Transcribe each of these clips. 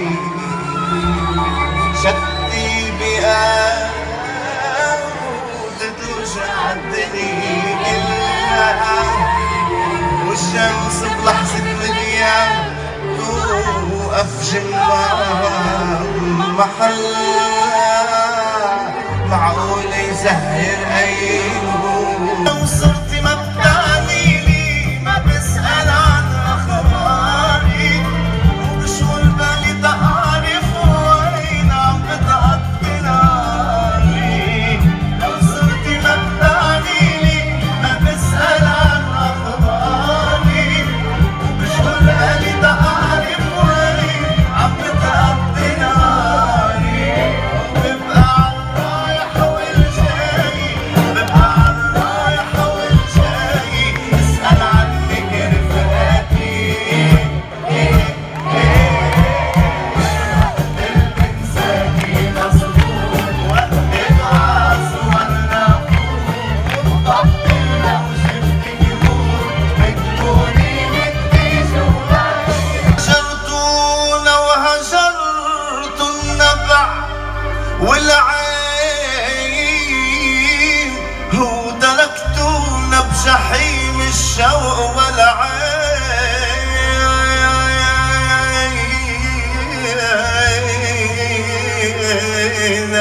شدي بقى وتتوجع الدنيا كلها، والشمس بلحظة الغياب توقف جنبها محلها. معقول يزهر عينه لو صرتي ما بتعنيني، ما بسأل عن أخباري، وبشغل بالي تعرف وين عم بتقضي ناري. لو صرتي ما بتعنيني، ما بسأل عن أخباري، وبشغل بالي تعرف وين عم بتقضي ناري. ببقى عالرايح والجاي، ببقى عالرايح والجاي، اسأل عنك رفقاتي. بنساكي مظلوم وقت العز ولا بطل. لو شفتك يموت بتكوني بدي جواي. هجرتونا وهجرت النبع والعين، وتركتونا بجحيم الشوق والعين.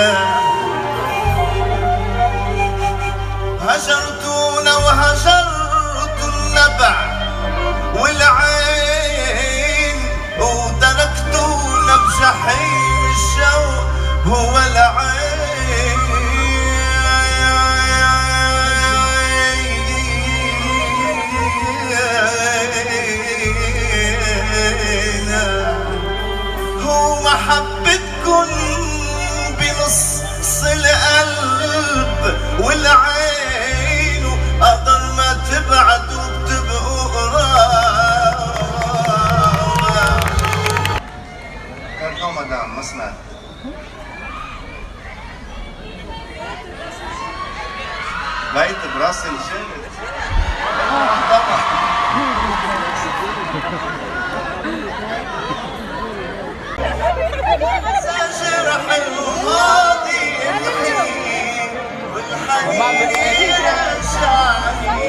هجرتونا وهجرت النبع والعين، وتركتونا بجحيم الشوق هو العين. هو محبتكن بنص القلب والعين، وقدر ما تبعدوا بتبقوا قراب. كارتون مدام ما سمعت. بقيت براس الجلد طبعا. سجرح الماضي والحنين رجعني.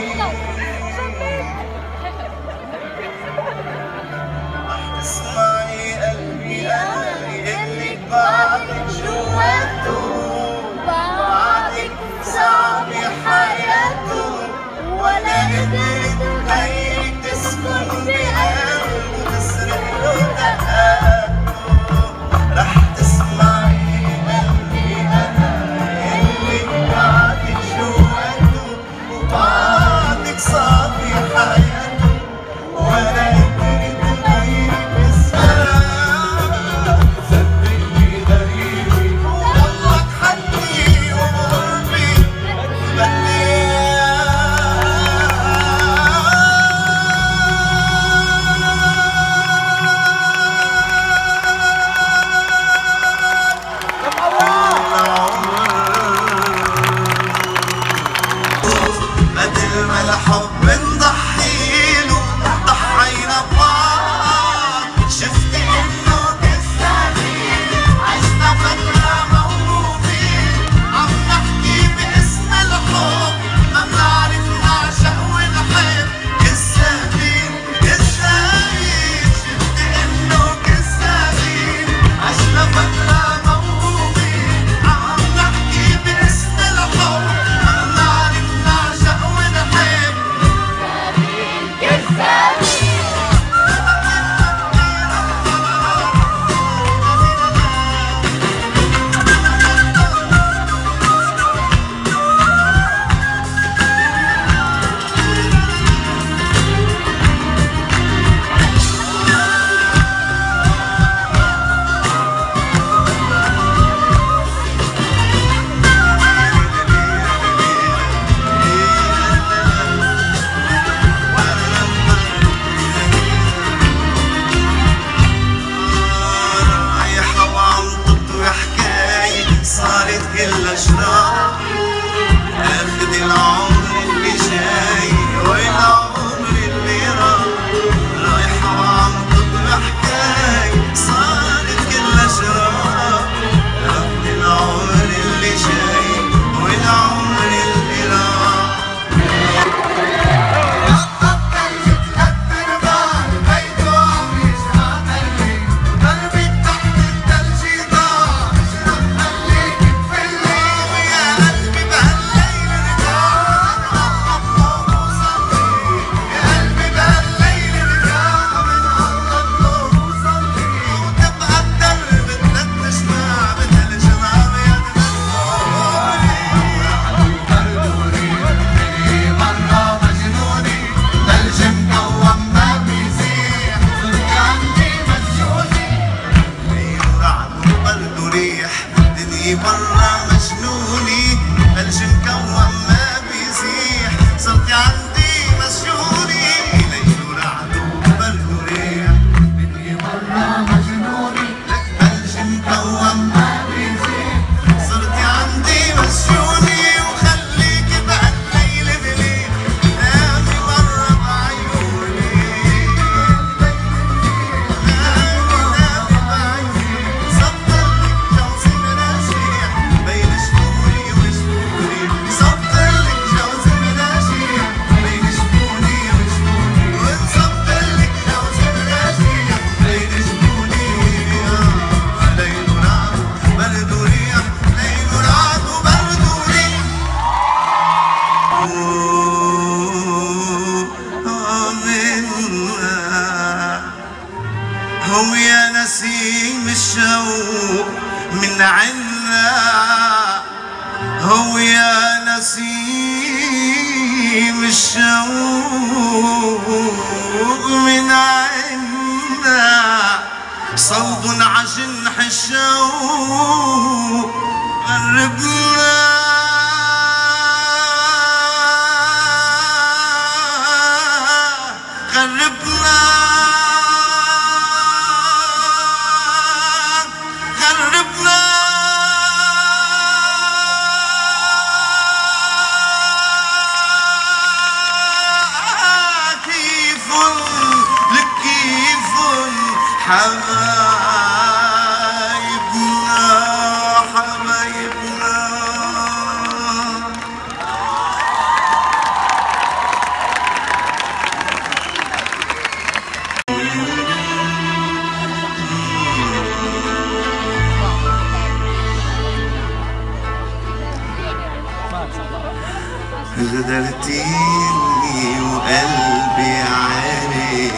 رح تسمعي قلبي انا يقلك بعدك جواته، بعدك صعب حياته، ولا قدرت غيرك تسكن بقلبه تسرق له دقاته. رح تسمعي قلبي انا يقلك بعدك الشوق من عنا، هو يا نسيم الشوق من عنا، صوب عجنح الشوق غربنا، غربنا غربنا كيف لك كيف حبايبنا حبايبنا. غدرتيني وقلبي عارف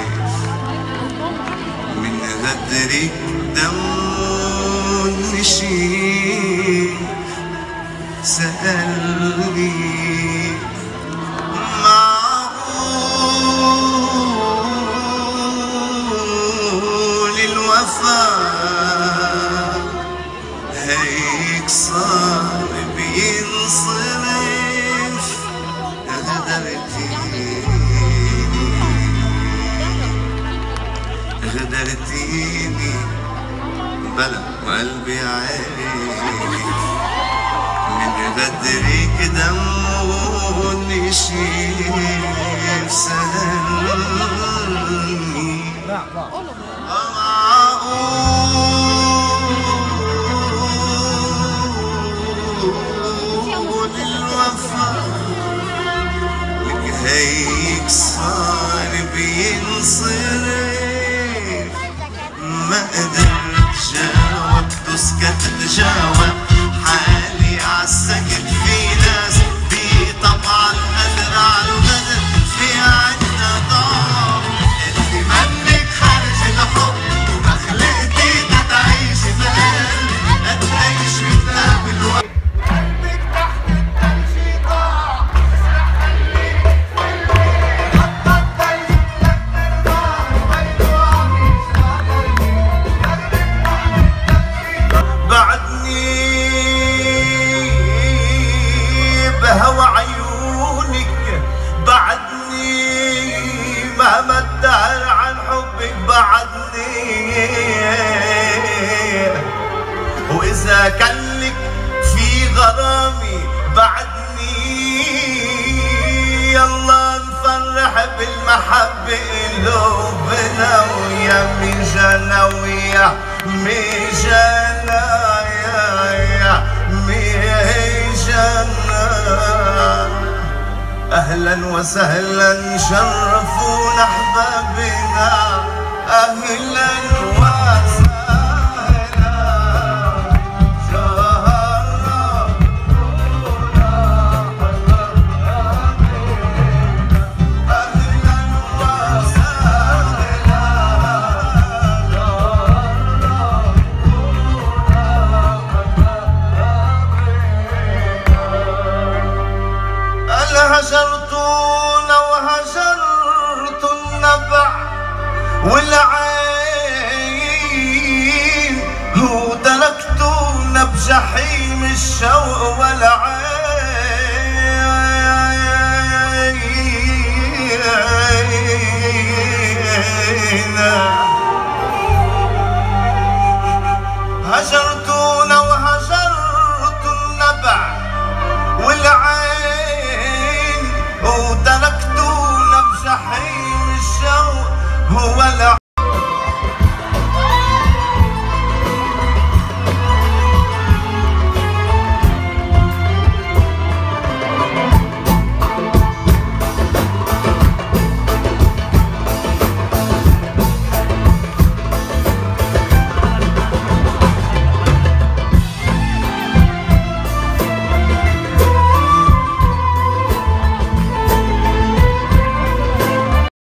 من غدرك دمه نشيف، سألني معقول الوفاء هيك صار بينصرف؟ غدرتيني بلا وقلبي عارف من غدرك دمه نشيف، سألني معقول الوفاء هيك صار بينصرف؟ ما قدرت جاوب تسكت تجاوب حالي عالسكت، في ناس بطبع القدر عالغدر، في عنا ضعف اللي منك خرج الحب وما خلقتي تتعيش بقلب، لا تعيش بكتاب الوقت. بهوى عيونك بعدني، مهما الدهر عن حبك بعدني، وإذا كان لك في غرامي بعدني، يلا نفرح بالمحبة قلوبنا ويا ميجانا ويا ميجانا يا ميجانا. أهلا وسهلا شرفونا أحبابنا، أهلا وسهلا هجرتونا وهجرت النبع والعين، وتركتونا بجحيم الشوق والعين.